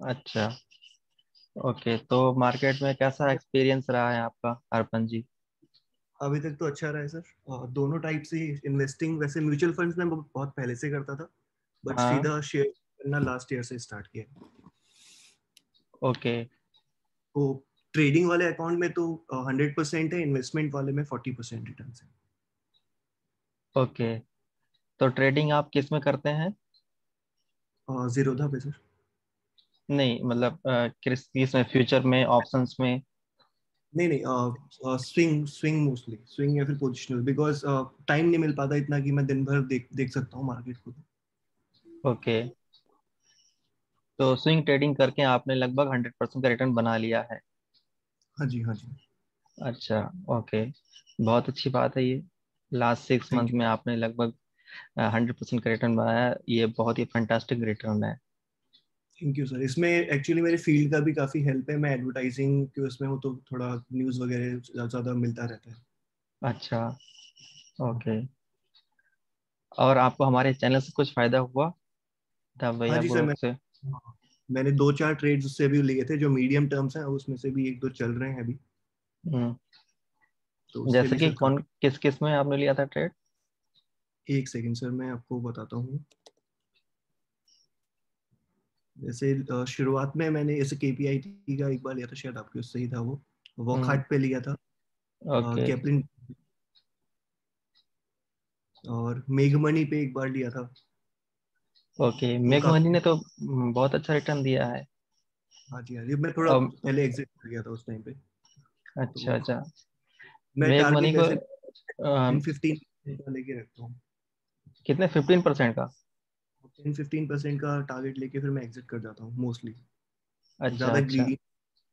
अच्छा। ओके, तो मार्केट में कैसा एक्सपीरियंस रहा है आपका, अर्पण जी? अभी तक तो अच्छा रहा है सर। दोनों टाइप से इन्वेस्टिंग, वैसे म्यूचुअल फंड्स में बहुत पहले से करता था, बट हाँ। सीधा शेयर करना लास्ट ईयर से स्टार्ट किया है। ओके। तो ट्रेडिंग वाले अकाउंट में तो 100% है, इन्वेस्टमेंट वाले में 40% रिटर्न है। ओके, तो ट्रेडिंग आप किस में करते हैं? जीरोधा पे सर। नहीं मतलब किस में, फ्यूचर में, ऑप्शंस में? नहीं नहीं, स्विंग स्विंग मोस्टली स्विंग या फिर पोजिशनल, बिकॉज टाइम नहीं मिल पाता इतना कि मैं दिन भर देख देख सकता हूँ मार्केट को। ओके, तो स्विंग ट्रेडिंग करके आपने लगभग 100% का रिटर्न बना लिया है? हाँ जी, हाँ जी। अच्छा। ओके, बहुत अच्छी बात है ये। लास्ट 6 मंथ थैंक में आपने लगभग 100% का रिटर्न बनाया है, ये बहुत ही फंटास्टिक रिटर्न है। You sir. इसमें एक्चुअली मेरे फील्ड का भी काफी हेल्प है, मैं एडवर्टाइजिंग के उसमें हूँ तो थोड़ा न्यूज़ वगैरह ज्यादा मिलता रहता है। अच्छा। ओके, और आपको हमारे चैनल से कुछ फायदा हुआ था हाँ भैया जी सर। ग्रोथ से? मैंने दो चार ट्रेड्स उससे भी लिए थे जो मीडियम टर्म्स हैं, उसमें से भी एक दो चल रहे हैं अभी। हम्म। तो उससे जैसे भी कि सर कौन, काफी। किस किस में आपने लिया था ट्रेड? एक सेकंड सर, मैं आपको बताता हूँ। जैसे शुरुआत में मैंने ऐसे केपीआईटी का एक बार लिया था, शायद आपके उससे ही था वो। हम्म। वॉकहार्ट पे लिया था। ओके। कैपलिन। और मेगमनी पे एक बार लिया था। ओके, वो मेग मनी काफी। ने तो बहुत अच्छा रिटर्न दिया है। हाँ जी, हाँ जी, मैं थोड़ा अब पहले एग्जिट कर गया था उस टाइम पे। अच्छा तो अच्छा। मैं मेग मनी टारगेट को ऐसे 10-15 का लेके रखता हूँ। कितने, 15% का? 10-15% का टारगेट लेके फिर मैं एग्जिट कर जाता हूँ मोस्टली। अच्छा ज्यादा अच्छा। ग्रीडी।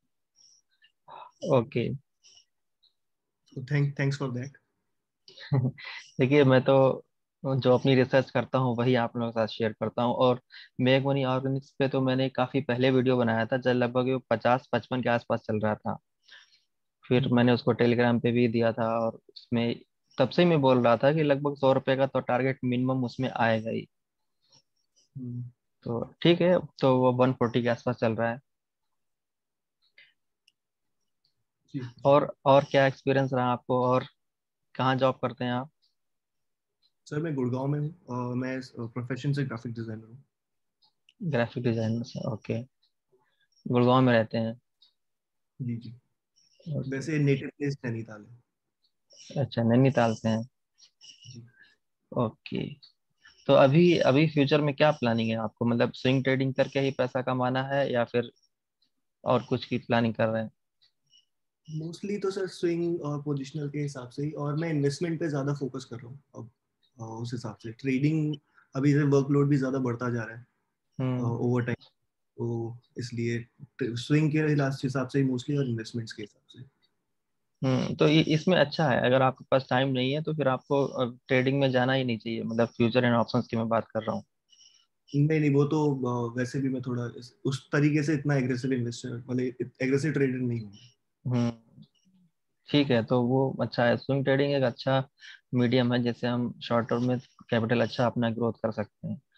ओके। तो थैंक्स फॉर दैट। देखिए, मैं तो जो अपनी रिसर्च करता हूँ वही आप लोगों के साथ शेयर करता हूँ। और मेग मनी ऑर्गेनिक्स पे तो मैंने काफी पहले वीडियो बनाया था, जब लगभग वो 50-55 के आसपास चल रहा था। फिर मैंने उसको टेलीग्राम पे भी दिया था, और उसमें तब से ही मैं बोल रहा था कि लगभग 100 रुपए का तो टारगेट मिनिमम उसमें आएगा ही। तो ठीक है, तो वो 140 के आसपास चल रहा है। जी। और क्या एक्सपीरियंस रहा आपको, और कहाँ जॉब करते हैं आप? सर मैं गुड़गांव में हूँ। मैं प्रोफेशन से ग्राफिक डिजाइनर हूँ। ग्राफिक डिजाइनर से, ओके। गुड़गांव में रहते हैं? जी जी। ओके। वैसे नेटिव प्लेस नैनीताल है। अच्छा, नैनीताल से हैं? जी। ओके, तो अभी अभी फ्यूचर में क्या प्लानिंग है आपको, मतलब स्विंग ट्रेडिंग करके ही पैसा कमाना है, या फिर और कुछ की प्लानिंग कर रहे हैं? मोस्टली तो सर स्विंग और पोजिशनल के हिसाब से ही, और मैं इन्वेस्टमेंट पे ज्यादा फोकस कर रहा हूँ अब। उस हिसाब से ट्रेडिंग, अभी से वर्कलोड भी ज्यादा बढ़ता जा रहा है हम्म। Over time. तो इसलिए स्विंग के हिसाब से ही मोस्टली, और इन्वेस्टमेंट्स के हिसाब से। तो ये इसमें अच्छा है, अगर आपके पास टाइम नहीं है तो फिर आपको ट्रेडिंग में जाना ही नहीं चाहिए, मतलब फ्यूचर एंड ऑप्शंस की मैं बात कर रहा हूँ। नहीं नहीं, वो तो वैसे भी मैं थोड़ा उस तरीके से इतना एग्रेसिव इन्वेस्टर, मतलब एग्रेसिव ट्रेडर नहीं हूँ। हम्म। ठीक है, तो वो अच्छा है, स्विंग ट्रेडिंग एक अच्छा मीडियम है, जिससे हम शॉर्ट टर्म में कैपिटल अच्छा अपना ग्रोथ कर सकते हैं।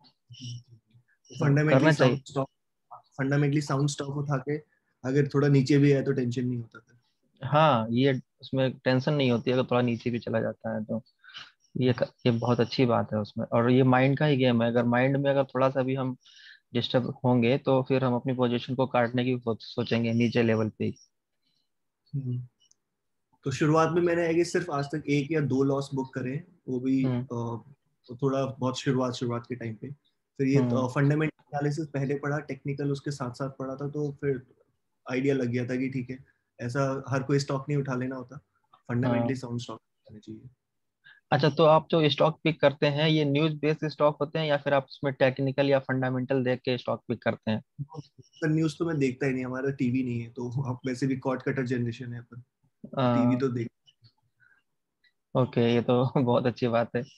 तो फंडामेंटली करना चाहिए। Sound stock fundamentally sound stock उठा के अगर थोड़ा नीचे भी है तो टेंशन नहीं होता था। हाँ, ये उसमें टेंशन नहीं होती है, अगर थोड़ा नीचे भी चला जाता है तो ये बहुत अच्छी बात है उसमें। और ये माइंड का ही गेम है, अगर माइंड में अगर थोड़ा सा भी हम डिस्टर्ब होंगे तो फिर हम अपनी पोजीशन को काटने की सोचेंगे नीचे लेवल पे ही। हम्म। तो शुरुआत में मैंने आगे सिर्फ आज तक एक या दो लॉस बुक करे हैं, वो भी हम्म। तो थोड़ा बहुत शुरुआत के टाइम पे। फिर ये हम्म। फंडामेंटल एनालिसिस पहले पढ़ा, टेक्निकल उसके साथ साथ पढ़ा था, तो फिर आइडिया लग गया था कि ठीक है, ऐसा हर कोई स्टॉक नहीं उठा लेना होता, फंडामेंटली हाँ। साउंड स्टॉक होने चाहिए। अच्छा, तो आप जो स्टॉक पिक करते हैं ये न्यूज बेस्ड स्टॉक होते हैं, या फिर आप उसमें टेक्निकल या फंडामेंटल देख के स्टॉक पिक करते हैं? पर न्यूज तो मैं देखता ही नहीं, हमारा टीवी नहीं है, तो अब वैसे भी कॉर्ड कटर जनरेशन है अपन। तो टीवी आ, तो देख। ओके, ये तो बहुत अच्छी बात है।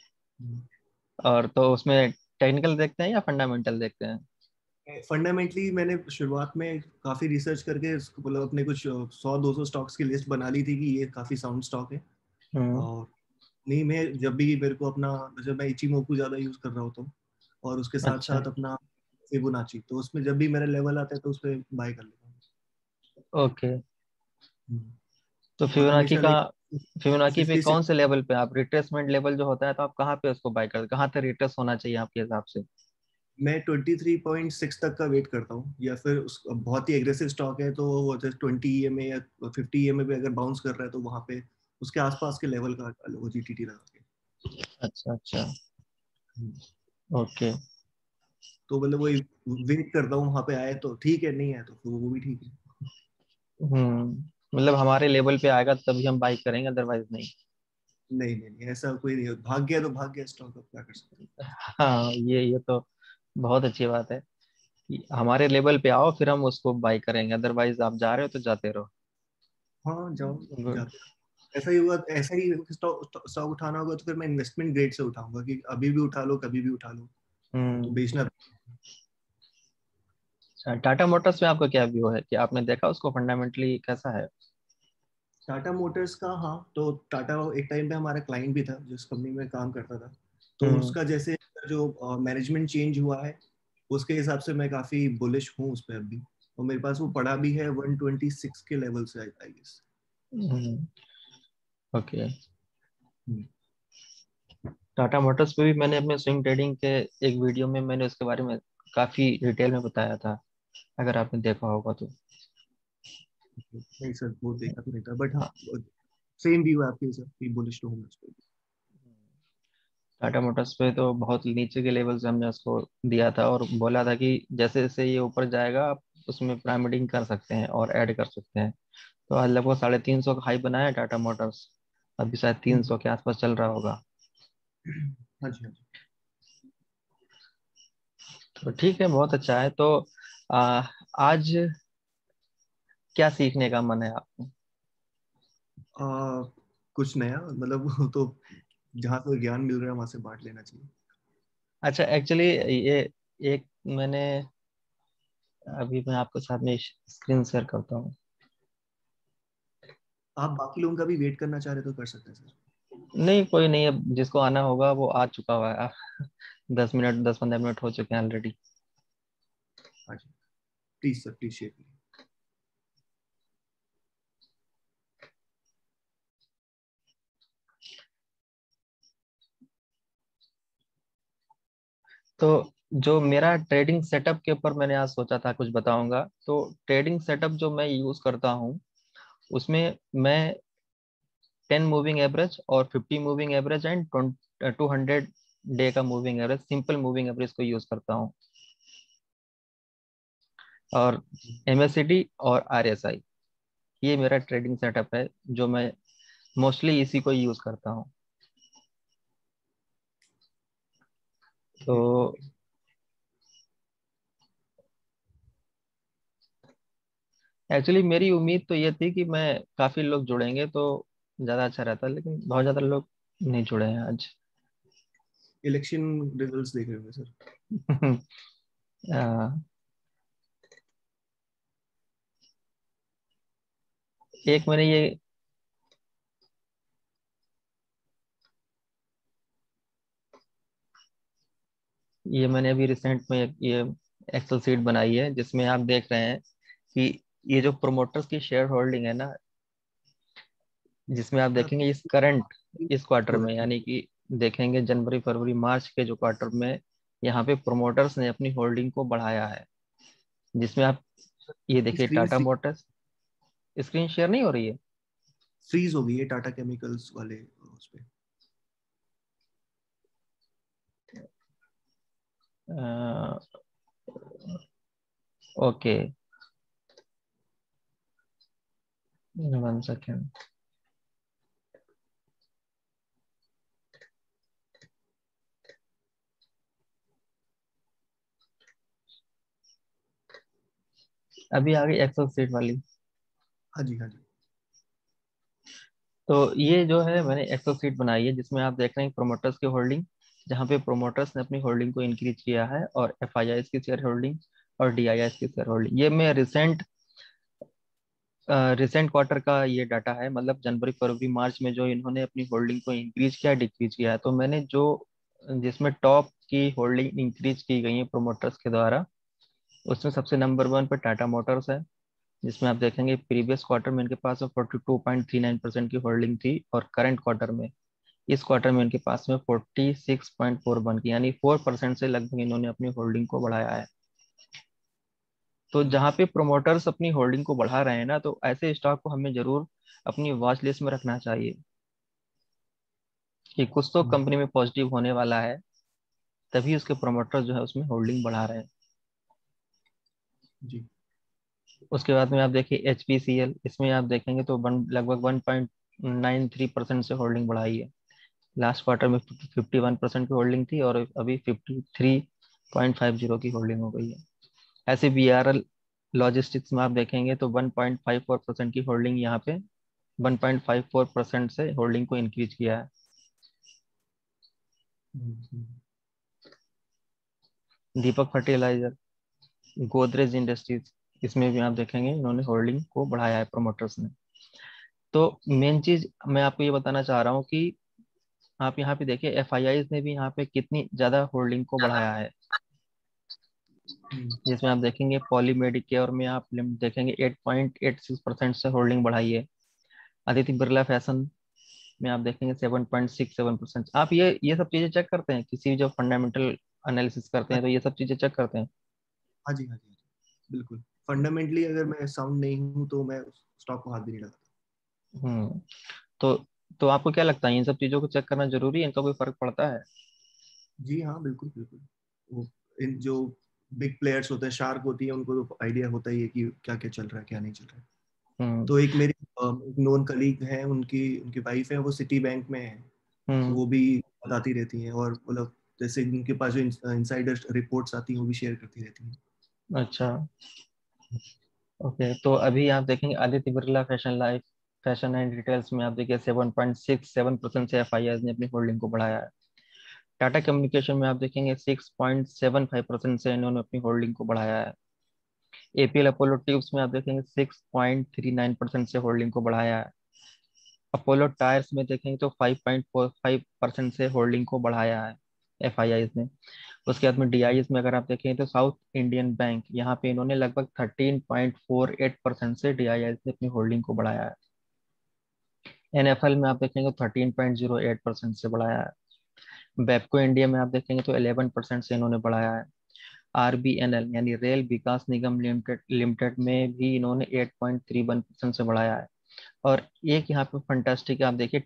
और तो उसमें टेक्निकल देखते हैं या फंडामेंटल देखते हैं? फंडामेंटली मैंने शुरुआत में काफी रिसर्च करके मतलब अपने कुछ 100-200 स्टॉक्स की लिस्ट बना ली थी कि ये काफी साउंड स्टॉक है। हम्म। और नहीं, मैं जब भी मेरे को अपना, जब मैं इचिमोकू ज्यादा यूज कर रहा होता हूँ, और उसके साथ अच्छा। साथ अपना फिबोनाची, तो उसमें जब भी मेरा लेवल आता है तो उस पर बाय कर लेता ओके। हूँ। तो और फिबोनाची हमेशा का, लाइक फिबोनाची पे 56। कौन से लेवल पे आप, रिट्रेसमेंट लेवल जो होता है तो आप कहाँ पे उसको बाय करते, कहाँ तक रिट्रेस होना चाहिए आपके हिसाब से? मैं 23.6 तक का वेट करता हूँ, या फिर उस बहुत ही एग्रेसिव स्टॉक है तो वो जैसे 20 EMA या 50 EMA पे अगर बाउंस कर रहा है तो वहां पे उसके आसपास के लेवल का वो जीटीटी लगा के। अच्छा अच्छा। हम्म। ओके। तो मतलब वही वेट करता हूँ, वहां पे आए तो ठीक है, नहीं आए तो फिर वो भी ठीक है। मतलब हमारे लेवल पे आएगा तभी हम बाई करेंगे, अदरवाइज नहीं। नहीं नहीं नहीं, ऐसा कोई नहीं, भाग गया तो भाग गया स्टॉक, अब क्या कर सकते हाँ, ये तो बहुत अच्छी बात है कि हमारे लेवल पे आओ फिर हम उसको बाई करेंगे, अदरवाइज आप जा रहे हो तो जाते रहो। हैं। हाँ जाओ, गुड। जाते रहो। ऐसा ही हुआ, ऐसा ही स्टॉक स्टॉक उठाना होगा तो फिर मैं इन्वेस्टमेंट ग्रेड से उठाऊंगा कि अभी भी उठा लो, कभी भी उठा लो, तो हम्म। बेचना। अच्छा, टाटा मोटर्स में आपका क्या व्यू है, कि आपने देखा उसको फंडामेंटली कैसा है? टाटा मोटर्स का, हाँ, तो टाटा एक टाइम पे हमारा क्लाइंट भी था जिस कंपनी में काम करता था। तो हम्म। उसका जैसे जो मैनेजमेंट चेंज हुआ है, उसके हिसाब से मैं काफी बुलिश हूँ उस पर अभी। और मेरे पास वो पड़ा भी है 126 के लेवल से, I guess. Okay. Tata motors पे भी मैंने अपने स्विंग ट्रेडिंग के एक वीडियो में मैंने उसके बारे में काफी डिटेल में बताया था, अगर आपने देखा होगा तो। नहीं सर, वो देखा तो नहीं था, बट हाँ, हाँ। सेम व्यू है आपके साथ, बुलिश तो हूँ मैं उस पर। टाटा मोटर्स पे तो बहुत नीचे के लेवल से हमने उसको दिया था और बोला था कि जैसे जैसे ये ऊपर जाएगा आप उसमें प्राइमरिंग कर सकते हैं और ऐड कर सकते हैं। तो आज लगभग 350 का हाई बनाया है टाटा मोटर्स, अभी शायद 300 के आसपास चल रहा होगा। हाँ जी, हाँ जी। तो ठीक है, बहुत अच्छा है। तो आ, आज क्या सीखने का मन है आपको? आ, कुछ नया मतलब, वो तो जहाँ से ज्ञान मिल रहा है वहां से बांट लेना चाहिए। अच्छा, एक्चुअली ये एक मैंने, अभी मैं आपके साथ में स्क्रीन शेयर करता हूँ। आप बाकी लोगों का भी वेट करना चाह रहे तो कर सकते हैं सर। नहीं, कोई नहीं, अब जिसको आना होगा वो आ चुका हुआ है। 10 मिनट, 10-15 मिनट हो चुके हैं ऑलरेडी। हाँ जी, प्लीज सर, प्लीज शेयर। तो जो मेरा ट्रेडिंग सेटअप के ऊपर मैंने आज सोचा था कुछ बताऊंगा, तो ट्रेडिंग सेटअप जो मैं यूज करता हूँ उसमें मैं 10 मूविंग एवरेज और 50 मूविंग एवरेज एंड 200 डे का moving average, simple moving average को यूज करता हूँ, और MACD और RSI, ये मेरा ट्रेडिंग सेटअप है जो मैं मोस्टली इसी को यूज करता हूँ। तो एक्चुअली मेरी उम्मीद तो ये थी कि मैं काफी लोग जुड़ेंगे तो ज्यादा अच्छा रहता, लेकिन बहुत ज्यादा लोग नहीं जुड़े हैं आज। इलेक्शन रिजल्ट्स देख रहे होंगे सर। आ, एक मैंने ये मैंने अभी रिसेंट में ये एक्सेल सीट बनाई है जिसमें आप देख रहे हैं कि ये जो प्रोमोटर्स की शेयर होल्डिंग है ना, जिसमें आप हाँ, देखेंगे इस करंट, इस क्वार्टर हो में, रहा है। यानी कि देखेंगे जनवरी फरवरी मार्च के जो क्वार्टर में, यहाँ पे प्रोमोटर्स ने अपनी होल्डिंग को बढ़ाया है, जिसमें आप ये देखिए screen Tata motors. Screen share नहीं हो रही है? फ्रीज हो गई है टाटा केमिकल्स वाले उस पे। Okay, 1 second. अभी आ गई एक्सेल सीट वाली। हाँ जी, हाँ जी। तो ये जो है मैंने एक्सेल सीट बनाई है जिसमें आप देख रहे हैं प्रोमोटर्स की होल्डिंग, जहाँ पे प्रोमोटर्स ने अपनी होल्डिंग को इंक्रीज किया है, और FIIs की शेयर होल्डिंग और DIIs की शेयर होल्डिंग, ये मैं रिसेंट क्वार्टर का ये डाटा है, मतलब जनवरी फरवरी मार्च में जो इन्होंने अपनी होल्डिंग को इंक्रीज किया डिक्रीज किया है। तो मैंने जो जिसमें टॉप की होल्डिंग इंक्रीज की गई है प्रोमोटर्स के द्वारा, उसमें सबसे नंबर 1 पे टाटा मोटर्स है, जिसमें आप देखेंगे प्रीवियस क्वार्टर में इनके पास 42.39% की होल्डिंग थी, और करंट क्वार्टर में, इस क्वार्टर में इनके पास में 46.41 की, यानी 4% से लगभग इन्होंने अपनी होल्डिंग को बढ़ाया है। तो जहाँ पे प्रोमोटर्स अपनी होल्डिंग को बढ़ा रहे हैं ना, तो ऐसे स्टॉक को हमें जरूर अपनी वॉच लिस्ट में रखना चाहिए कि कुछ तो हम्म, कंपनी में पॉजिटिव होने वाला है, तभी उसके प्रोमोटर जो है उसमें होल्डिंग बढ़ा रहे हैं। जी। उसके बाद में आप देखिए HPCL, इसमें आप देखेंगे तो लगभग 1.93% से होल्डिंग बढ़ाई है। लास्ट क्वार्टर में 51% की होल्डिंग थी, और अभी 53.50 की होल्डिंग हो गई है। ऐसे BRL लॉजिस्टिक्स में आप देखेंगे तो 1.54% की होल्डिंग यहाँ पे 1.54% से होल्डिंग को इंक्रीज किया है। Hmm, Deepak fertiliser, Godrej industries, इसमें भी आप देखेंगे इन्होंने होल्डिंग को बढ़ाया है प्रोमोटर्स ने। तो मेन चीज मैं आपको ये बताना चाह रहा हूँ कि आप यहाँ पे देखिए FIIs ने भी यहाँ पे कितनी ज्यादा होल्डिंग को बढ़ाया है। हम्म, जिसमें आप देखेंगे पॉली मेडिकेयर में आप देखेंगे 8.86% से होल्डिंग बढ़ाई है। आदित्य बिरला फैशन में आप देखेंगे 7.67%। आप ये सब चीजें चेक करते हैं, किसी भी जब फंडामेंटल एनालिसिस करते हाँ हैं तो ये सब चीजें चेक करते हैं। हाँ जी, हाँ जी, हाँ जी, बिल्कुल। फंडामेंटली अगर मैं साउंड नहीं हूँ तो मैं उस स्टॉक को हाथ भी नहीं लगाता। हम्म। तो तो आपको क्या लगता है इन सब चीजों को चेक करना जरूरी है, इनका कोई फर्क पड़ता है? जी हाँ, बिल्कुल बिल्कुल। वो इन जो बिग प्लेयर्स होते हैं, शार्क होती है, उनको तो आइडिया होता ही है कि क्या क्या चल रहा है, क्या नहीं चल रहा है। हम्म। तो एक मेरी नोन कलीग है, उनकी उनकी वाइफ है, वो सिटी बैंक में है। तो हम्म। वो भी बताती रहती हैं, और मतलब जैसे उनके पास जो इनसाइडर रिपोर्ट्स आती हैं वो भी शेयर करती रहती हैं। अच्छा। ओके, तो अभी आप देखेंगे Aditya Birla fashion and retails में आप देखिए 7.67% से FIIs ने अपनी होल्डिंग को बढ़ाया है। टाटा कम्युनिकेशन में आप देखेंगे 6.75% से इन्होंने अपनी होल्डिंग को बढ़ाया है। APL अपोलो ट्यूब्स में आप देखेंगे 6.39% से होल्डिंग को बढ़ाया है। अपोलो टायर्स में देखेंगे तो 5.45% से होल्डिंग को बढ़ाया है FIIs ने। उसके बाद में DIs में अगर आप देखें तो साउथ इंडियन बैंक, यहाँ पे इन्होंने लगभग 13.48% से DIs ने अपनी होल्डिंग को बढ़ाया है। NFL में आप देखेंगे 13.08% से बढ़ाया है। बेपको इंडिया में आप देखेंगे तो 11% से इन्होंने बढ़ाया है। RBNL यानी rail Vikas Nigam limited limited में भी इन्होंने 8.31% से बढ़ाया है। और एक यहाँ पे फंटास्टिक आप देखिए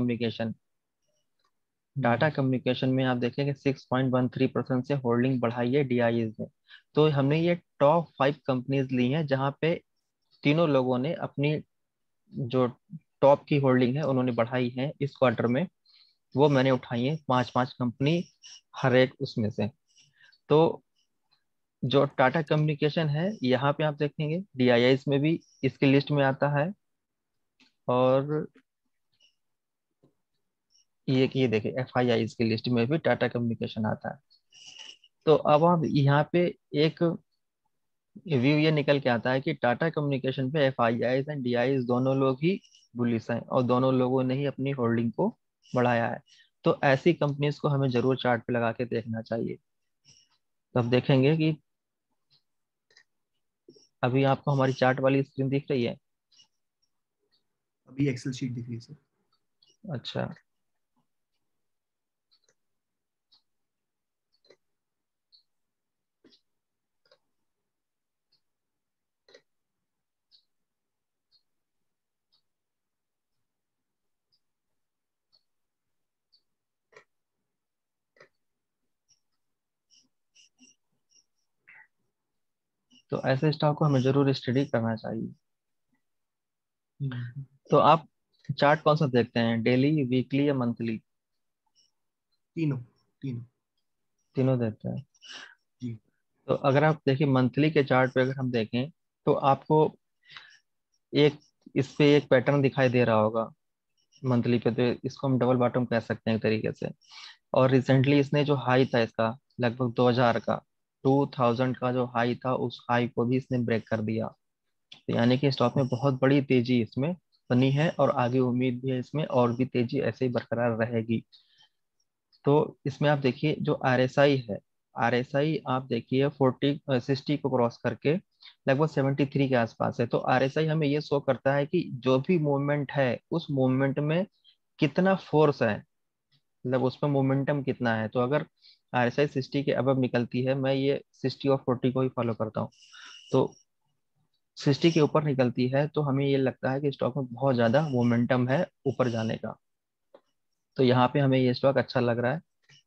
टाटा हम्म, कम्युनिकेशन में आप देखेंगे 6.13% से होल्डिंग बढ़ाई है DIs ने। तो हमने ये टॉप 5 कंपनीज ली हैं जहाँ पे तीनों लोगों ने अपनी जो टॉप की होल्डिंग है उन्होंने बढ़ाई है इस क्वार्टर में। वो मैंने उठाई है 5-5 कंपनी हर एक उसमें से। तो जो टाटा कम्युनिकेशन है यहाँ पे आप देखेंगे DIs में भी इसकी लिस्ट में आता है। और ये देखिए FIIs की लिस्ट में भी टाटा कम्युनिकेशन आता है। तो अब आप यहाँ पे एक व्यू ये निकल के आता है कि टाटा कम्युनिकेशन पे FIIs एंड DIs दोनों लोग ही बुलिश हैं, और दोनों लोगों ने ही अपनी होल्डिंग को बढ़ाया है। तो ऐसी कंपनीज को हमें जरूर चार्ट पे लगा के देखना चाहिए। तब देखेंगे कि अभी आपको हमारी चार्ट वाली स्क्रीन दिख रही है। अभी एक्सेल शीट दिख रही है सर। अच्छा। तो ऐसे स्टॉक को हमें जरूर स्टडी करना चाहिए। हम्म, तो आप चार्ट कौन सा देखते हैं, डेली, वीकली या मंथली? तीनों तीनों। तीनों देखते हैं। जी। तो अगर आप देखिए मंथली के चार्ट पे अगर हम देखें तो आपको एक इस पे एक पैटर्न दिखाई दे रहा होगा मंथली पे, तो इसको हम डबल बॉटम कह सकते हैं एक तरीके से। और हम्म, रिसेंटली इसने जो हाई था इसका लगभग 2000 का, 2000 का जो हाई था उस हाई को भी इसने ब्रेक कर दिया। तो यानी कि स्टॉक में बहुत बड़ी तेजी इसमें बनी है, और आगे उम्मीद भी है इसमें और भी तेजी ऐसे ही बरकरार रहेगी। तो इसमें आप देखिए जो RSI है, RSI आप देखिए 60 को क्रॉस करके लगभग 73 के आसपास है। तो RSI हमें ये शो करता है कि जो भी मूवमेंट है उस मूवमेंट में कितना फोर्स है, मतलब उसमें मोमेंटम कितना है। तो अगर RSI 60 के अबव निकलती है, मैं ये 60 और 40 को ही फॉलो करता हूँ, तो 60 के ऊपर निकलती है तो हमें ये लगता है कि स्टॉक में बहुत ज्यादा मोमेंटम है ऊपर जाने का। तो यहाँ पे हमें ये स्टॉक अच्छा लग रहा है।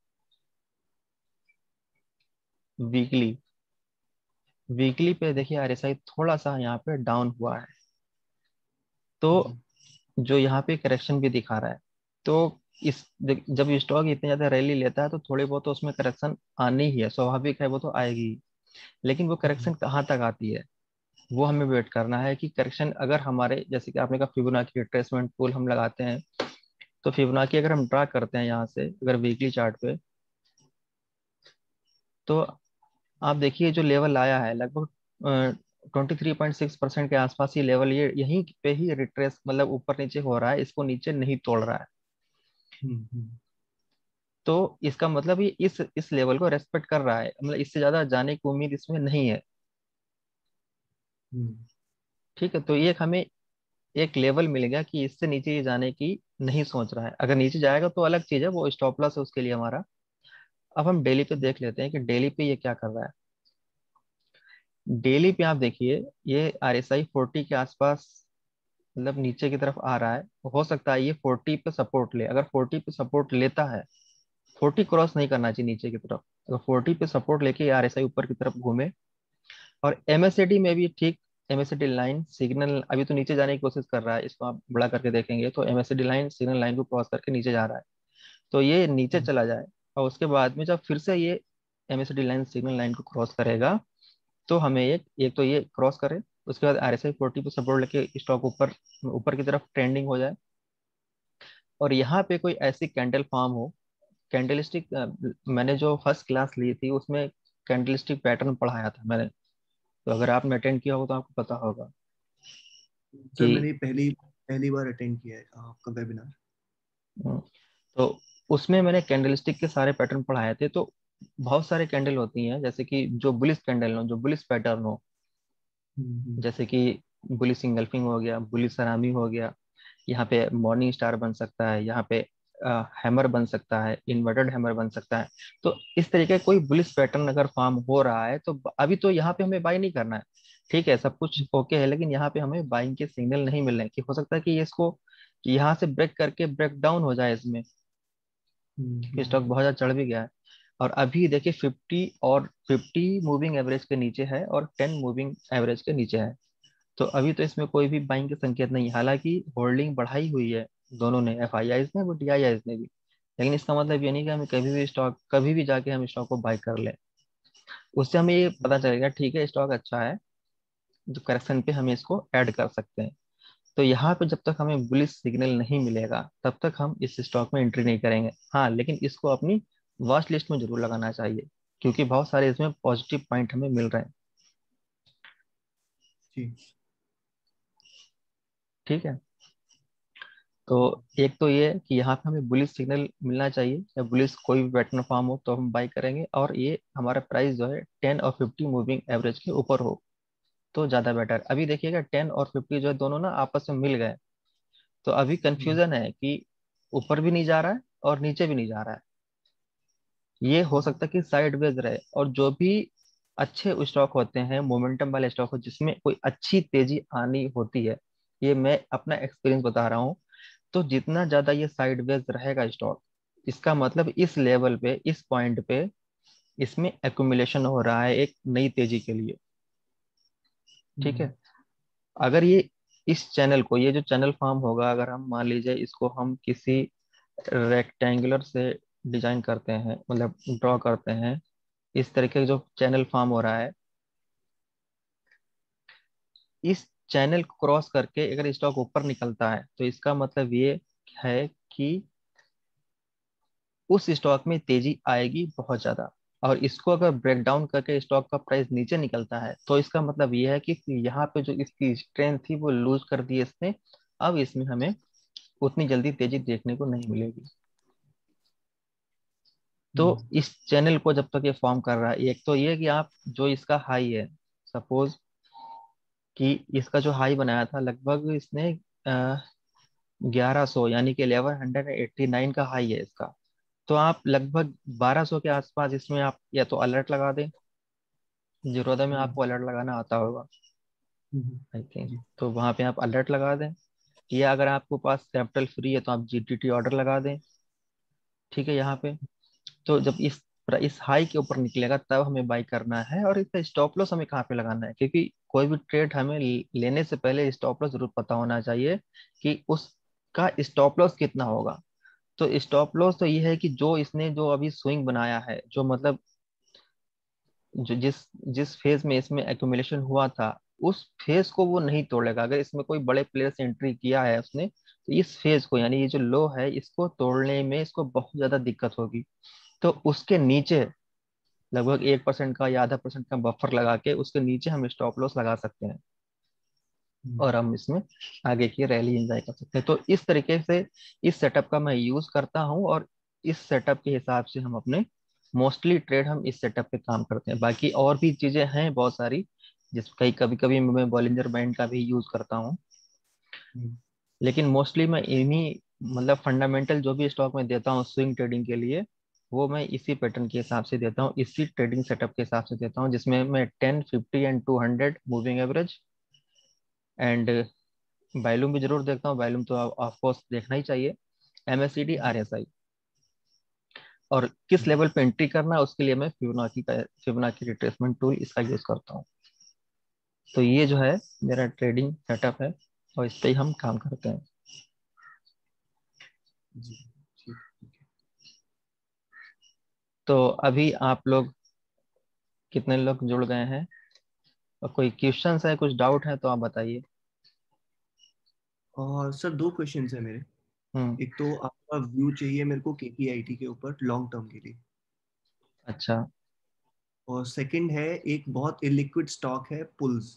वीकली, वीकली पे देखिए RSI थोड़ा सा यहाँ पे डाउन हुआ है, तो हम्म, जो यहाँ पे करेक्शन भी दिखा रहा है। तो जब स्टॉक इतने ज्यादा रैली लेता है तो थोड़ी बहुत तो उसमें करेक्शन आनी ही है, स्वाभाविक है, वो तो आएगी ही। लेकिन वो हम्म, करेक्शन कहाँ तक आती है वो हमें वेट करना है। कि करेक्शन अगर हमारे, जैसे कि आपने कहा फिबोनाची रिट्रेसमेंट पुल हम लगाते हैं, तो फिबोनाची अगर हम ड्रा करते हैं यहाँ से अगर वीकली चार्ट पे, तो आप देखिए जो लेवल आया है लगभग 23.6% के आसपास ही लेवल, ये यहीं पे ही रिट्रेस मतलब ऊपर नीचे हो रहा है, इसको नीचे नहीं तोड़ रहा है। हम्म, हम्म, तो इसका मतलब ये इस लेवल को रेस्पेक्ट कर रहा है, मतलब इससे ज्यादा जाने की उम्मीद इसमें नहीं है। हम्म, ठीक है, तो ये एक हमें एक लेवल मिल गया कि इससे नीचे ये जाने की नहीं सोच रहा है। अगर नीचे जाएगा तो अलग चीज है, वो स्टॉप लॉस है उसके लिए हमारा। अब हम डेली पे देख लेते हैं कि डेली पे ये क्या कर रहा है। डेली पे आप देखिए ये RSI 40 के आसपास मतलब नीचे की तरफ आ रहा है। हो सकता है ये 40 पे सपोर्ट ले, अगर 40 पे सपोर्ट लेता है, 40 क्रॉस नहीं करना चाहिए नीचे की तरफ, अगर 40 पे सपोर्ट लेके RSI ऊपर की तरफ घूमे। और MACD में भी ठीक, MACD लाइन सिग्नल अभी तो नीचे जाने की कोशिश कर रहा है, इसको आप बड़ा करके देखेंगे तो MACD लाइन सिग्नल लाइन को क्रॉस करके नीचे जा रहा है। तो ये नीचे हम्म, चला जाए और उसके बाद में जब फिर से ये MACD लाइन सिग्नल लाइन को क्रॉस करेगा, तो हमें एक एक तो ये क्रॉस करे, उसके बाद RSI 40 पे सपोर्ट लेके स्टॉक ऊपर ऊपर की तरफ ट्रेंडिंग हो जाए। और यहाँ पे कोई ऐसी कैंडल फॉर्म हो, कैंडलस्टिक, मैंने जो फर्स्ट क्लास ली थी उसमें कैंडलस्टिक पैटर्न पढ़ाया था मैंने, तो अगर आपने अटेंड किया हो तो आपको पता होगा सर कि मैंने पहली पहली बार अटेंड किया है आपका वेबिनार। अ, तो उसमें मैंने कैंडलस्टिक के सारे पैटर्न पढ़ाए थे। तो बहुत सारे कैंडल होती हैं, जैसे कि जो बुलिश कैंडल हो, जो बुलिश पैटर्न हो, हम्म, जैसे कि बुलिश इंगल्फिंग हो गया, बुलिश सलामी हो गया, यहाँ पे मॉर्निंग स्टार बन सकता है, यहाँ पे हैमर बन सकता है, इन्वर्टेड हैमर बन सकता है। तो इस तरीके का कोई बुलिश पैटर्न अगर फॉर्म हो रहा है तो अभी तो यहाँ पे हमें बाई नहीं करना है। ठीक है, सब कुछ ओके है, लेकिन यहाँ पे हमें बाइंग के सिग्नल नहीं मिल रहे हैं। कि हो सकता है कि ये इसको यहाँ से ब्रेक करके ब्रेक डाउन हो जाए इसमें, हम्म, क्योंकि स्टॉक बहुत ज्यादा चढ़ भी गया है। और अभी देखिए 50 मूविंग एवरेज के नीचे है और 10 मूविंग एवरेज के नीचे है। तो अभी तो इसमें कोई भी बाइंग के संकेत नहीं है। हालांकि होल्डिंग बढ़ाई हुई है दोनों ने, FIIs ने, वो DIIs ने भी। लेकिन इसका मतलब ये नहीं कि हमें कभी भी स्टॉक, कभी भी जाके हम स्टॉक को बाय कर लें। उससे हमें ये पता चलेगा ठीक है स्टॉक अच्छा है, जो करेक्शन पे हमें इसको ऐड कर सकते हैं। तो यहाँ पे जब तक हमें बुलिश सिग्नल नहीं मिलेगा तब तक हम इस स्टॉक में एंट्री नहीं करेंगे। हाँ, लेकिन इसको अपनी वॉच लिस्ट में जरूर लगाना चाहिए, क्योंकि बहुत सारे इसमें पॉजिटिव पॉइंट हमें मिल रहे हैं। जी। ठीक है, तो एक तो ये है कि यहाँ पे हमें बुलिश सिग्नल मिलना चाहिए, या बुलिश कोई भी पैटर्न फॉर्म हो तो हम बाई करेंगे, और ये हमारा प्राइस जो है 10 और 50 मूविंग एवरेज के ऊपर हो तो ज्यादा बेटर। अभी देखिएगा 10 और 50 जो है दोनों ना आपस में मिल गए। तो अभी हम्म, कंफ्यूजन है कि ऊपर भी नहीं जा रहा है और नीचे भी नहीं जा रहा है। ये हो सकता है कि साइडवेज रहे। और जो भी अच्छे स्टॉक होते हैं, मोमेंटम वाले स्टॉक हो जिसमें कोई अच्छी तेजी आनी होती है, ये मैं अपना एक्सपीरियंस बता रहा हूँ, तो जितना ज्यादा ये साइडवेज रहेगा स्टॉक, इसका मतलब इस लेवल पे, इस पॉइंट पे इसमें एक्यूमुलेशन हो रहा है एक नई तेजी के लिए। ठीक हम्म, है, अगर ये इस चैनल को, ये जो चैनल फॉर्म होगा, अगर हम मान लीजिए इसको हम किसी रेक्टेंगुलर से डिजाइन करते हैं, मतलब ड्रॉ करते हैं, इस तरीके का जो चैनल फॉर्म हो रहा है, इस चैनल को क्रॉस करके अगर स्टॉक ऊपर निकलता है तो इसका मतलब ये है कि उस स्टॉक में तेजी आएगी बहुत ज्यादा। और इसको अगर ब्रेक डाउन करके स्टॉक का प्राइस नीचे निकलता है तो इसका मतलब ये है कि यहाँ पे जो इसकी स्ट्रेंथ थी वो लूज कर दी इसने। अब इसमें हमें उतनी जल्दी तेजी देखने को नहीं मिलेगी। तो हम्म, इस चैनल को जब तक ये फॉर्म कर रहा है, एक तो ये कि आप जो इसका हाई है, सपोज कि इसका जो हाई बनाया था लगभग इसने 1100 यानी कि 1189 का हाई है इसका। तो आप लगभग 1200 के आसपास इसमें आप या तो अलर्ट लगा दें, जीरोधा में हम्म, आपको अलर्ट लगाना आता होगा आई थिंक, जी। तो वहां पे आप अलर्ट लगा दें। या अगर आपके पास कैपिटल फ्री है तो आप जीटीटी ऑर्डर लगा दें। ठीक है यहाँ पे। तो जब इस हाई के ऊपर निकलेगा तब हमें बाई करना है, और इसका स्टॉप लॉस हमें कहाँ पे लगाना है, क्योंकि कोई भी ट्रेड हमें लेने से पहले स्टॉप लॉस जरूर पता होना चाहिए कि उसका स्टॉप लॉस कितना होगा। तो स्टॉप लॉस तो ये है कि जो इसने जो अभी स्विंग बनाया है, जो मतलब जो जिस जिस फेज में इसमें एक्यूमुलेशन हुआ था, उस फेज को वो नहीं तोड़ेगा। अगर इसमें कोई बड़े प्लेयर से एंट्री किया है उसने, तो इस फेज को यानी ये जो लो है इसको तोड़ने में इसको बहुत ज्यादा दिक्कत होगी। तो उसके नीचे लगभग 1% का या आधा % का बफर लगा के उसके नीचे हम स्टॉप लॉस लगा सकते हैं, हम्म, और हम इसमें आगे की रैली एंजॉय कर सकते हैं। तो इस तरीके से इस सेटअप का मैं यूज करता हूँ, और इस सेटअप के हिसाब से हम अपने मोस्टली ट्रेड हम इस सेटअप पे काम करते हैं। बाकी और भी चीजें हैं बहुत सारी, जिस कई कभी कभी मैं बॉलिंजर बैंड का भी यूज करता हूँ, हम्म, लेकिन मोस्टली मैं इन्हीं मतलब फंडामेंटल जो भी स्टॉक में देता हूँ स्विंग ट्रेडिंग के लिए, वो मैं इसी पैटर्न के हिसाब से देता हूँ, इसी ट्रेडिंग सेटअप के हिसाब से देता हूँ, जिसमें मैं 10, 50 and 200 moving average and volume भी जरूर देखता हूँ। वैल्यूम तो ऑफ कोर्स देखना ही चाहिए। एमएससीडी, जी। आरएसआई, और किस हम्म, लेवल पे एंट्री करना है उसके लिए मैं फिबोनाची रिट्रेसमेंट टूल इसका यूज करता हूँ। तो ये जो है मेरा ट्रेडिंग सेटअप है, और इस पे ही हम काम करते हैं। जी, ठीक, ठीक है। तो अभी आप लोग कितने लोग जुड़ गए हैं, और कोई क्वेश्चंस है, कुछ डाउट है तो आप बताइए। और सर, दो क्वेश्चंस है मेरे। हम्म। एक तो आपका व्यू चाहिए मेरे को केपीआईटी के ऊपर लॉन्ग टर्म के लिए। अच्छा। और सेकंड है, एक बहुत इलिक्विड स्टॉक है, पुल्स।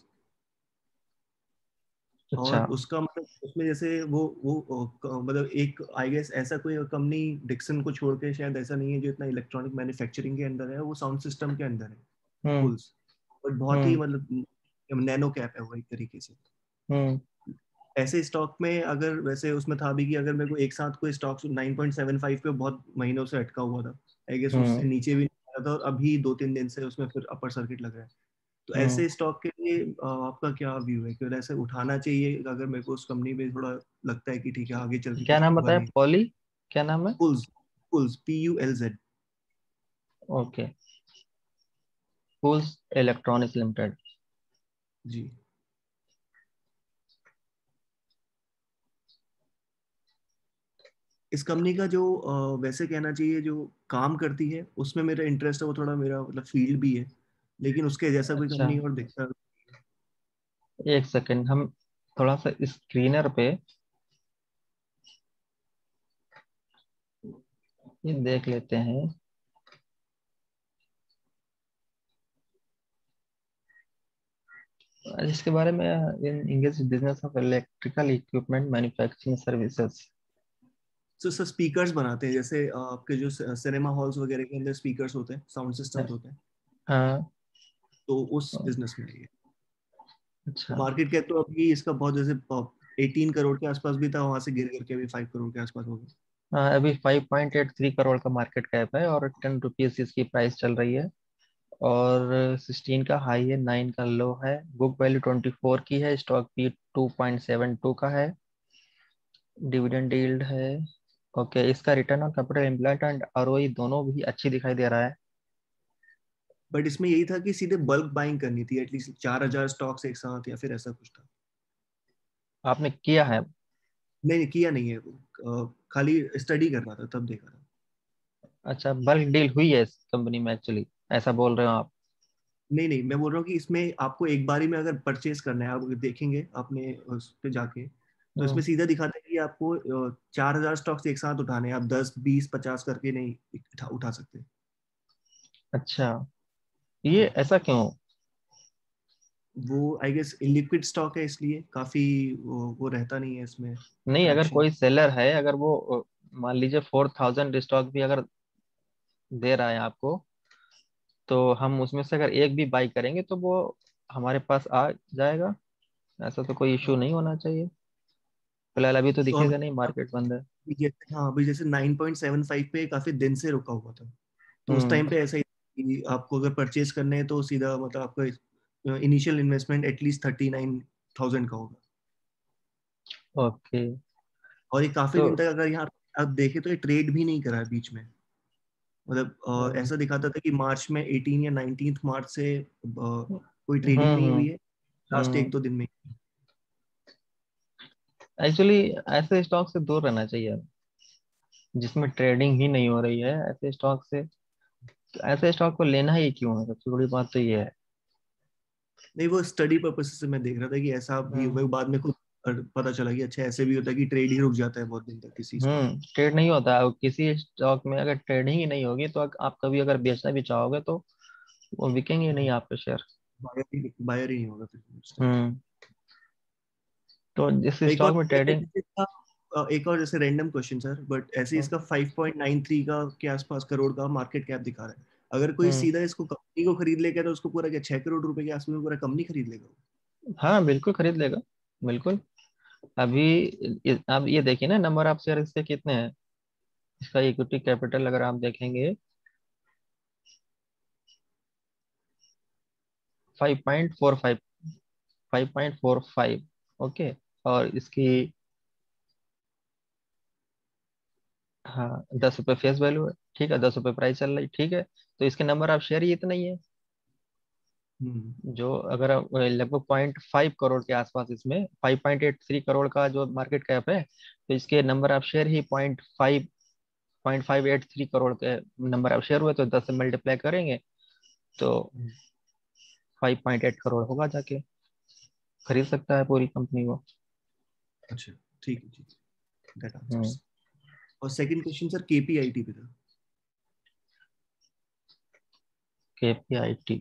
अच्छा। और उसका मतलब उसमें जैसे मतलब एक आई गेस ऐसा कोई कंपनी डिक्सन को छोड़ के शायद ऐसा नहीं है जो इतना इलेक्ट्रॉनिक मैन्युफैक्चरिंग के अंदर है, वो साउंड सिस्टम के अंदर है, हम्म। पुल्स। और बहुत ही हम्म। मतलब नैनो कैप है वो एक तरीके से। हम्म। ऐसे स्टॉक में अगर वैसे उसमें था भी कि अगर मेरे को एक साथ कोई स्टॉक 9.75 पे बहुत महीनों से अटका हुआ था, आई गेस उससे हम्म। नीचे भी नहीं आया था, और अभी 2-3 दिन से उसमें फिर अपर सर्किट लग रहा है। तो हम्म। ऐसे स्टॉक के लिए आपका क्या व्यू है कि ऐसे उठाना चाहिए अगर मेरे को उस कंपनी में थोड़ा लगता है कि ठीक है आगे चल के क्या कुछ नाम होगा बताया, नहीं? पॉली, क्या नाम है? Pulz, Pulz, PULZ। Okay. Pulz electronics limited. जी। इस कंपनी का जो वैसे कहना चाहिए जो काम करती है उसमें मेरा इंटरेस्ट है, वो थोड़ा मेरा मतलब फील्ड भी है, लेकिन उसके जैसा कोई अच्छा, कंपनी और दिखता। एक सेकंड, हम थोड़ा सा स्क्रीनर पे ये देख लेते हैं। इसके बारे में, इन English business of electrical equipment manufacturing services. तो सर स्पीकर्स बनाते हैं, जैसे आपके जो सिनेमा हॉल्स वगैरह के अंदर स्पीकर्स होते हैं, साउंड सिस्टम्स होते हैं, हाँ। तो उस बिजनेस में है ये। अच्छा। मार्केट कैप तो अभी इसका बहुत जैसे 18 करोड़ के आसपास भी था, वहां से गिर करके अभी 5 करोड़ के आसपास हो गया। हाँ, अभी 5.83 करोड़ का मार्केट कैप है, और 10 रुपीज इसकी प्राइस चल रही है। और 16 का हाई है, 9 का लो है। बुक वैल्यू 24 की है, स्टॉक की 2.72 का है। डिविडेंड यील्ड है। ओके, इसका return on capital employed and ROE दोनों भी अच्छी दिखाई दे रहा है। बट इसमें यही था कि सीधे बल्क बाइंग करनी थी, एटलीस्ट 4,000 स्टॉक्स एक साथ या फिर ऐसा कुछ था। आपने किया है? नहीं नहीं, किया नहीं है वो, खाली स्टडी कर रहा था तब देखा था। अच्छा, बल्क डील हुई है इस कंपनी में एक्चुअली, ऐसा बोल रहे हो आप? नहीं नहीं, मैं बोल रहा हूँ कि इसमें आपको एक बारी में अगर परचेज करना है, आप देखेंगे आपने उस पे जाके, तो इसमें हम्म। सीधा दिखाता है कि आपको 4,000 स्टॉक्स एक साथ उठाने हैं, आप 10, 20, 50 करके नहीं उठा सकते। अच्छा, ये जी। ऐसा क्यों? वो आई गेस इलिक्विड स्टॉक है, इसलिए काफी वो रहता नहीं है इसमें नहीं, अगर करेक्शन। कोई सेलर है, अगर वो मान लीजिए 4,000 स्टॉक भी अगर दे रहा है आपको, तो हम उसमें से अगर एक भी बाई करेंगे तो वो हमारे पास आ जाएगा। ऐसा तो कोई इशू नहीं होना चाहिए। फिलहाल अभी तो तो दिखेगा नहीं, मार्केट बंद है। हाँ अभी जैसे 9.75 पे काफी दिन से रुका हुआ था, तो उस हम्म। टाइम पे ऐसा ही कि आपको अगर परचेज करने हैं तो सीधा मतलब आपका इनिशियल इन्वेस्टमेंट एटलीस्ट 39,000 का होगा। ओके। और ये काफी तो दिन तक अगर यहाँ आप देखें तो ये ट्रेड भी नहीं करा है बीच में। मतलब ऐसा दिखाता था कि मार्च में 18 या 19 मार्च से कोई ट्रेडिंग नहीं हुई हम्म। है, लास्ट एक दो दिन में। एक्चुअली ऐसे स्टॉक से दूर रहना चाहिए, जिसमें ट्रेडिंग ही नहीं हो रही है ऐसे स्टॉक से। ऐसे स्टॉक को लेना ही क्यों है, सबसे बड़ी बात तो ये है। नहीं वो स्टडी पर्पस से मैं देख रहा था कि ऐसा भी हम्म। वो बाद में खुद पता चला कि अच्छा ऐसे भी होता है कि ट्रेड ही रुक जाता है बहुत दिन तक किसी स्टॉक। ट्रेड नहीं होता है किसी स्टॉक में। अगर ट्रेडिंग ही नहीं होगी तो आप कभी अगर बेचना भी चाहोगे तो वो बिकेंगे नहीं आपके शेयर। बायर ही नहीं होगा फिर उस टाइम। हम्म। तो जिस एक और स्टॉक में ट्रेडिंग। जैसे इसका, एक और जैसे रैंडम क्वेश्चन सर, बट ऐसे इसका 5.93 का के आसपास करोड़ का मार्केट कैप दिखा रहा है। अगर कोई हम्म। सीधा इसको कंपनी को खरीद लेगा तो उसको पूरा क्या 6 करोड़ रुपए के आसपास में पूरा कंपनी खरीद लेगा वो? हाँ बिल्कुल खरीद लेगा, बिल्कुल। अभी अब ये देखिए ना, नंबर ऑफ शेयर इसके कितने हैं। इसका इक्विटी कैपिटल अगर आप देखेंगे 5.45, 5.45। ओके। और इसकी, हाँ, 10 रुपये फेस वैल्यू है। ठीक है, 10 रुपये प्राइस चल रही, ठीक है। तो इसके नंबर ऑफ शेयर ही इतना ही है। हम्म। जो अगर लगभग 0.5 करोड़ के आसपास, इसमें 5.83 करोड़ का जो मार्केट कैप है, तो इसके नंबर ऑफ शेयर ही 0.583 करोड़ के नंबर ऑफ शेयर हुए, तो 10 से मल्टीप्लाई करेंगे तो 5.8 करोड़ होगा जाके। खरीद सकता है पूरी कंपनी को। अच्छा ठीक है ठीक है, दैट हम्म। आंसर्स। और सेकंड क्वेश्चन सर केपीआईटी पे था। KPIT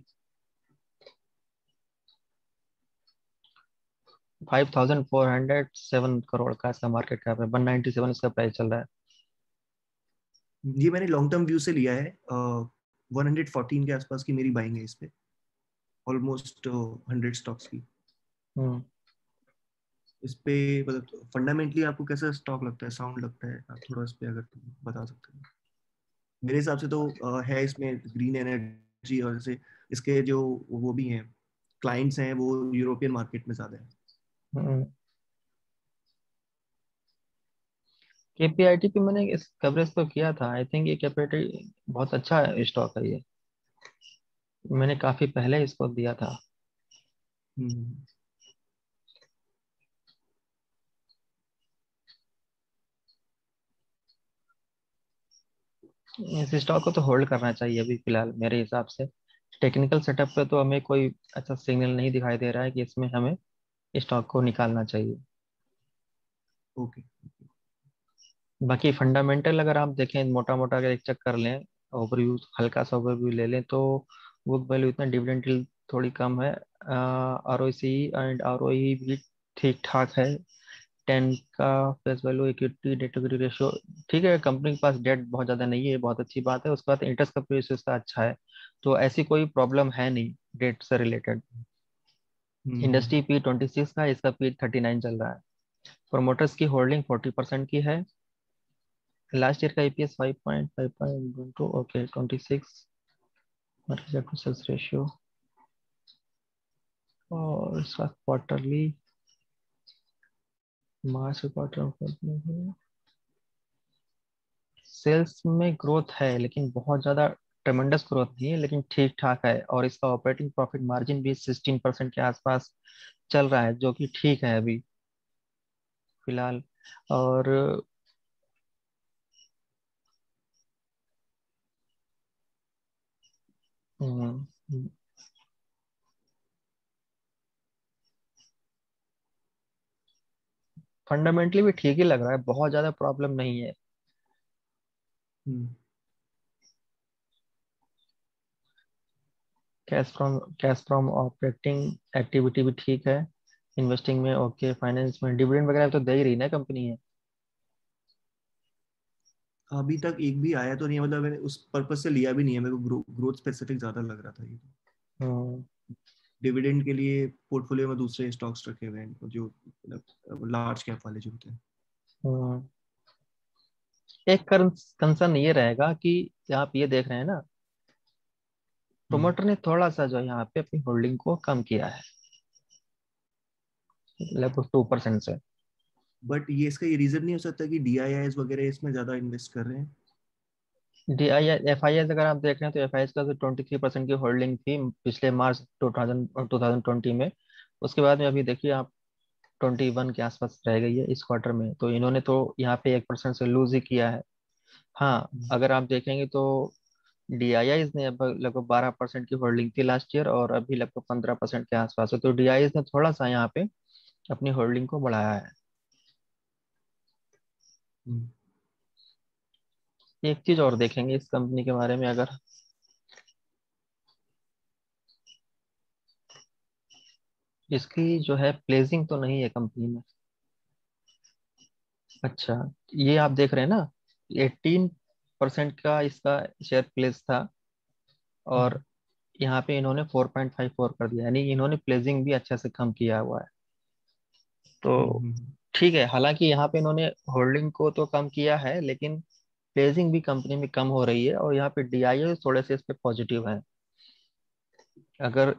5,407 करोड़ का इसका मार्केट कैप है, 197 इसका प्राइस चल रहा है। ये मैंने लॉन्ग टर्म व्यू से लिया है, 114 के आसपास की मेरी बाइंग है इस पे, ऑलमोस्ट 100 स्टॉक्स की। हम्म। इस पे मतलब फंडामेंटली आपको कैसा स्टॉक लगता है, साउंड लगता है? आप थोड़ा इस पे अगर बता सकते हैं। मेरे हिसाब से तो है इसमें ग्रीन एनर्जी, और जैसे इसके जो वो भी हैं क्लाइंट्स हैं वो यूरोपियन मार्केट में ज्यादा है। हम्म। KPIT पे मैंने इस कवरेज तो किया था। आई थिंक ये KPIT बहुत अच्छा स्टॉक है ये। मैंने काफी पहले इसको दिया था। हम्म। इस स्टॉक को तो होल्ड करना चाहिए अभी फिलहाल मेरे हिसाब से। टेक्निकल सेटअप पे तो हमें कोई अच्छा सिग्नल नहीं दिखाई दे रहा है कि इसमें हमें स्टॉक को निकालना चाहिए। ओके। बाकी फंडामेंटल अगर आप देखें, मोटा मोटा अगर एक चेक कर लें, ओवरव्यू, हल्का सा ओवरव्यू ले लें, तो बुक वैल्यू इतना, डिविडेंड yield थोड़ी कम है, ROC एंड ROE भी ठीक ठाक है। 10 का face value, equity debt equity ratio ठीक है। कंपनी के पास डेट बहुत ज्यादा नहीं है, बहुत अच्छी बात है। उसके बाद इंटरेस्ट का रेशियो इसका अच्छा है, तो ऐसी कोई प्रॉब्लम है नहीं डेट से रिलेटेड। हम्म। इंडस्ट्री P26 का, इसका P39 चल रहा है। प्रोमोटर्स की होल्डिंग 40% की है। लास्ट ईयर का EPS 5.5.2, okay 26 market to sales ratio. और इसका क्वार्टरली, मार्च क्वार्टर, सेल्स में ग्रोथ है लेकिन बहुत ज्यादा ट्रेमेंडस ग्रोथ नहीं है, लेकिन ठीक ठाक है। और इसका ऑपरेटिंग प्रॉफिट मार्जिन भी 16% के आसपास चल रहा है, जो कि ठीक है अभी फिलहाल। और फंडामेंटली भी ठीक ही लग रहा है, बहुत ज्यादा प्रॉब्लम नहीं है। Hmm. Cash from operating activity भी ठीक है। इन्वेस्टिंग में ओके, फाइनेंस में डिविडेंड वगैरह तो दे ही रही ना कंपनी है। अभी तक एक भी आया तो नहीं है, मतलब मैंने उस पर्पज से लिया भी नहीं है, मेरे को ग्रोथ स्पेसिफिक ज्यादा लग रहा था ये। हम्म। डिविडेंड के लिए पोर्टफोलियो में दूसरे स्टॉक्स रखे हुए हैं जो मतलब लार्ज कैप वाले जो होते हैं। हम्म। एक कंसर्न ये रहेगा कि आप ये देख रहे हैं ना, हम्म। प्रोमोटर ने थोड़ा सा जो है यहाँ पे अपनी होल्डिंग को कम किया है, लगभग 2% से। बट ये इसका ये रीजन नहीं हो सकता कि डीआईआईस वगैरह इसमें ज्यादा इन्वेस्ट कर रहे हैं? DI FIS अगर आप देख रहे हैं तो FIS का जो 23% की होल्डिंग थी पिछले मार्च 2020 में, उसके बाद में अभी देखिए आप 21 के आसपास रह गई है इस क्वार्टर में, तो इन्होंने तो यहाँ पे 1% से लूज ही किया है। हाँ, हम्म। अगर आप देखेंगे तो DIIs ने अब लगभग 12% की होल्डिंग थी लास्ट ईयर, और अभी लगभग 15% के आसपास है, तो DIIs ने थोड़ा सा यहाँ पे अपनी होल्डिंग को बढ़ाया है। हम्म। एक चीज और देखेंगे इस कंपनी के बारे में, अगर इसकी जो है प्लेजिंग तो नहीं है कंपनी में। अच्छा, ये आप देख रहे हैं ना, 18% का इसका शेयर प्लेस था, और हम्म। यहाँ पे इन्होंने 4.54 कर दिया, यानी इन्होंने प्लेजिंग भी अच्छा से कम किया हुआ है। हम्म। तो ठीक है, हालांकि यहाँ पे इन्होंने होल्डिंग को तो कम किया है, लेकिन प्लेजिंग भी कंपनी में कम हो रही है, और यहाँ पे DII थोड़े से इस पे पॉजिटिव है। अगर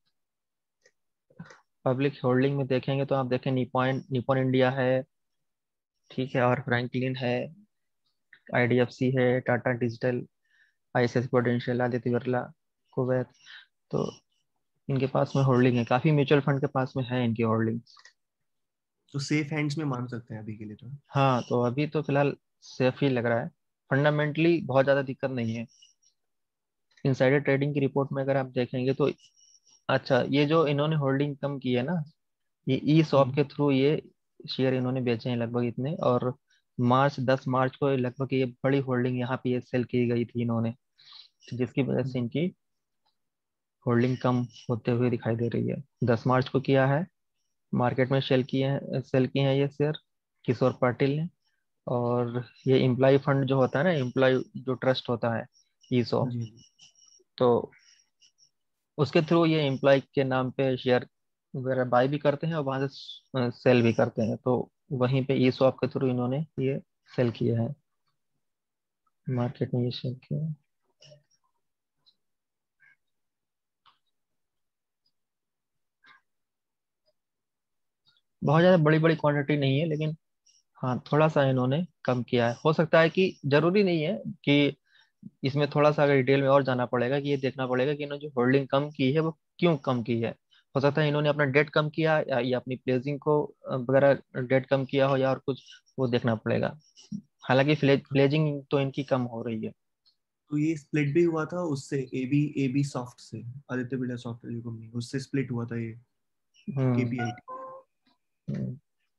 पब्लिक होल्डिंग में देखेंगे तो आप देखें, निपॉन निपॉन इंडिया है, ठीक है, और फ्रैंकलिन है, IDFC है, Tata digital, ICICI Prudential, Aditya Birla, Kuwait, तो इनके पास में होल्डिंग है, काफी म्यूचुअल फंड के पास में है इनकी होल्डिंग। तो सेफ हैंड्स में मान सकते हैं अभी के लिए तो। हाँ, तो अभी तो फिलहाल सेफ ही लग रहा है, फंडामेंटली बहुत ज्यादा दिक्कत नहीं है। इनसाइडर ट्रेडिंग की रिपोर्ट में अगर आप देखेंगे तो, अच्छा, ये जो इन्होंने होल्डिंग कम की है ना, ये ई शॉप हम्म। के थ्रू ये शेयर इन्होंने बेचे हैं लगभग इतने, और मार्च 10 मार्च को लगभग ये बड़ी होल्डिंग यहाँ पे ये सेल की गई थी इन्होंने, जिसकी वजह से हम्म। इनकी होल्डिंग कम होते हुए दिखाई दे रही है। 10 मार्च को किया है, मार्केट में सेल किए हैं ये शेयर किशोर पाटिल ने। और ये एम्प्लॉय फंड जो होता है ना, एम्प्लॉय जो ट्रस्ट होता है, हाँ ईसॉप, जी, हाँ जी। तो उसके थ्रू ये एम्प्लॉय के नाम पे शेयर वगैरह बाय भी करते हैं और वहां से सेल भी करते हैं, तो वहीं पे ईसॉप के थ्रू इन्होंने ये सेल किया है, मार्केट में ये सेल किया है। बहुत ज्यादा बड़ी बड़ी क्वांटिटी नहीं है, लेकिन हाँ थोड़ा सा इन्होंने कम किया है। हो सकता है कि, जरूरी नहीं है कि, इसमें थोड़ा सा अगर डिटेल में और जाना पड़ेगा, कि ये देखना पड़ेगा कि इन्होंने जो होल्डिंग कम की है वो क्यों कम की है। हो सकता है इन्होंने अपना डेट कम किया, या अपनी प्लेजिंग को वगैरह डेट कम किया हो, या और कुछ, वो देखना पड़ेगा। हालांकि प्लेजिंग तो इनकी कम हो रही है। तो ये स्प्लिट भी हुआ था उससे, एबी सॉफ्ट से, आदित्य बिरला सॉफ्टवेयर जो कंपनी, उससे स्प्लिट हुआ था ये हम्म। केपीआईटी। हम्म।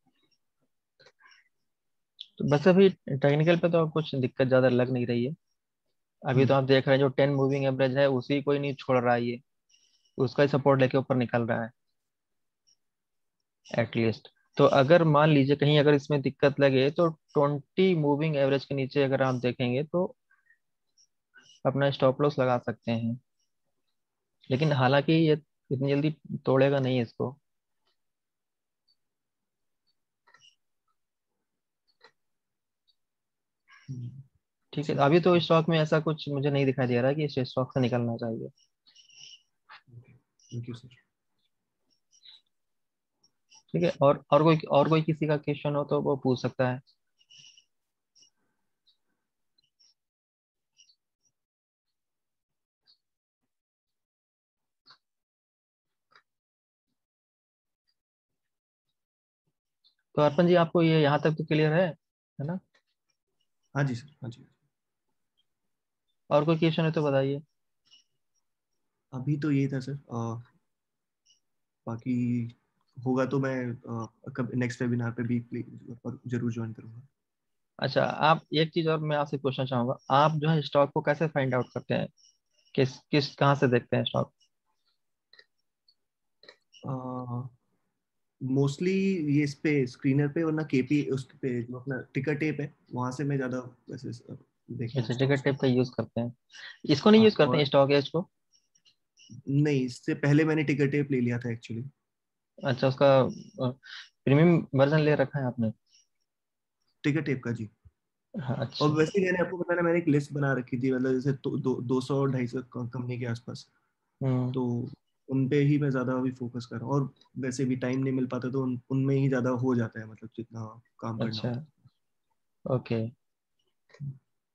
तो बस अभी टेक्निकल पे तो कुछ दिक्कत ज्यादा लग नहीं रही है। अभी तो हम्म। आप देख रहे हैं जो 10 मूविंग एवरेज है उसी कोई नहीं छोड़ रहा है ये, उसका ही सपोर्ट लेके ऊपर निकल रहा है एटलीस्ट। तो अगर मान लीजिए कहीं अगर इसमें दिक्कत लगे तो 20 मूविंग एवरेज के नीचे अगर आप देखेंगे तो अपना स्टॉप लॉस लगा सकते हैं, लेकिन हालांकि ये इतनी जल्दी तोड़ेगा नहीं इसको। हम्म। ठीक है, ठीक है। अभी तो स्टॉक में ऐसा कुछ मुझे नहीं दिखाई दे रहा है कि इस स्टॉक से निकलना चाहिए। Thank you sir. ठीक है, और कोई किसी का क्वेश्चन हो तो वो पूछ सकता है। तो अर्पण जी, आपको ये यहाँ तक तो क्लियर है ना? हाँ जी सर, हाँ जी। और कोई क्वेश्चन है तो बताइए। अभी तो यही था सर, बाकी होगा तो मैं कब नेक्स्ट वेबिनार पे भी जरूर ज्वाइन करूंगा। अच्छा, आप एक चीज और मैं आपसे पूछना चाहूंगा, आप जो है स्टॉक को कैसे फाइंड आउट करते हैं, किस किस कहाँ से देखते हैं स्टॉक? मोस्टली ये इस पे स्क्रीनर पे, वरना केपी उस पे जो अपना टिकर टेप है वहां से मैं ज्यादा वैसे देखना अच्छा, टिकट स्टॉक्स टेप का। का यूज करते हैं, इसको नहीं हाँ यूज करते हैं और स्टॉक एज को? नहीं, इससे पहले मैंने टिकट टेप ले लिया था एक्चुअली। अच्छा, उसका प्रीमियम वर्जन ले रखा है आपने? टिकट टेप का जी। हाँ, और अच्छा। वैसे मैंने आपको बताया, मैंने एक लिस्ट बना रखी थी, मतलब जैसे 200 250 कंपनी के आसपास। हम्म। तो उन पे ही मैं ज्यादा अभी फोकस कर रहा हूँ, और वैसे भी टाइम नहीं मिल पाता तो उनमें ही ज्यादा हो जाता है, मतलब जितना काम करना अच्छा। होता ओके। है।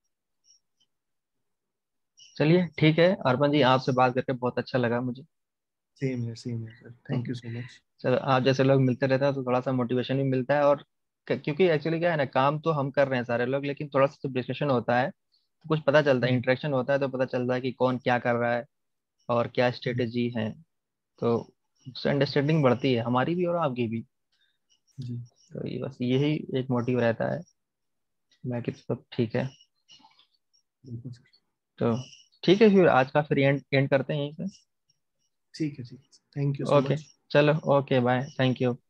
चलिए ठीक है अर्पण जी, आपसे बात करके बहुत अच्छा लगा मुझे। सेम है sir, thank hmm, you so much. चलो, आप जैसे लोग मिलते रहते हैं तो थोड़ा सा मोटिवेशन भी मिलता है, और क्योंकि एक्चुअली क्या है ना, काम तो हम कर रहे हैं सारे लोग, लेकिन थोड़ा सा जब डिस्कशन होता है तो कुछ पता चलता है, इंटरेक्शन होता है तो पता चलता है कि कौन क्या कर रहा है और क्या स्ट्रेटेजी है। तो उससे अंडरस्टैंडिंग बढ़ती है, हमारी भी और आपकी भी। जी तो ये बस यही एक मोटिव रहता है, बाकी तो सब ठीक है। बिल्कुल सर। तो ठीक है, फिर आज का फिर एंड एंड करते हैं यहीं पे। ठीक है, thank you so okay. Much. चलो, ओके, बाय, थैंक यू।